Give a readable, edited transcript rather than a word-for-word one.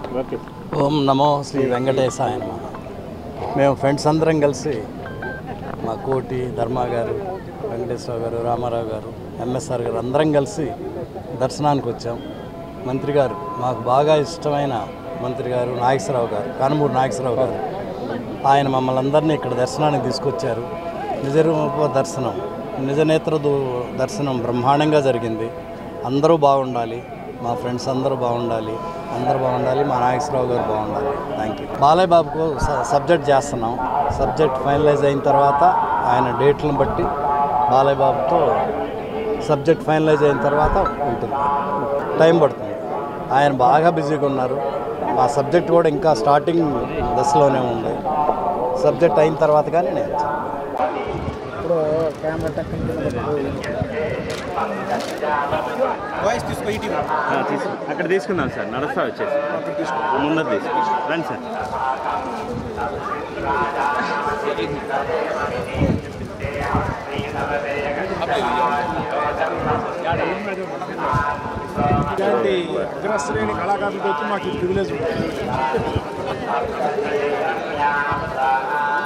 ఓం నమో శ్రీ వెంకటేశాయ నమః. మేము ఫ్రెండ్స్ అందరం కలిసి మా కోటి ధర్మా గారు, వెంకటేశ్వర గారు, రామారావు గారు, ఎంఎస్ఆర్ గారు అందరం కలిసి దర్శనానికి వచ్చాం. మంత్రి గారు మాకు బాగా ఇష్టమైన మంత్రి గారు నాగేశ్వరరావు గారు, కానమూరు నాగేశ్వరరావు గారు, ఆయన మమ్మల్ని అందరినీ ఇక్కడ దర్శనానికి తీసుకొచ్చారు. నిజరూప దర్శనం, నిజనేత్ర దర్శనం బ్రహ్మాండంగా జరిగింది. అందరూ బాగుండాలి, మా ఫ్రెండ్స్ అందరూ బాగుండాలి, మా నాగేశ్వరరావు గారు బాగుండాలి. Thank you. బాలయ్య బాబుకు సబ్జెక్ట్ చేస్తున్నాం. సబ్జెక్ట్ ఫైనలైజ్ అయిన తర్వాత ఆయన డేట్లను బట్టి బాలయ్య బాబుతో సబ్జెక్ట్ ఫైనలైజ్ అయిన తర్వాత ఉంటుంది, టైం పడుతుంది. ఆయన బాగా బిజీగా ఉన్నారు. మా సబ్జెక్ట్ కూడా ఇంకా స్టార్టింగ్ దశలోనే ఉంది. సబ్జెక్ట్ అయిన తర్వాత కానీ నేను ఇప్పుడు కెమెరా వాయిస్ అక్కడ తీసుకుందాం సార్, నడుస్తా వచ్చేసి ముందర తీసుకుందాం. రండి సార్. ఇలాంటి అగ్రశ్రేణి కళాకారులతో వచ్చి మాకు ప్రివిలేజ్ ఉంటుంది.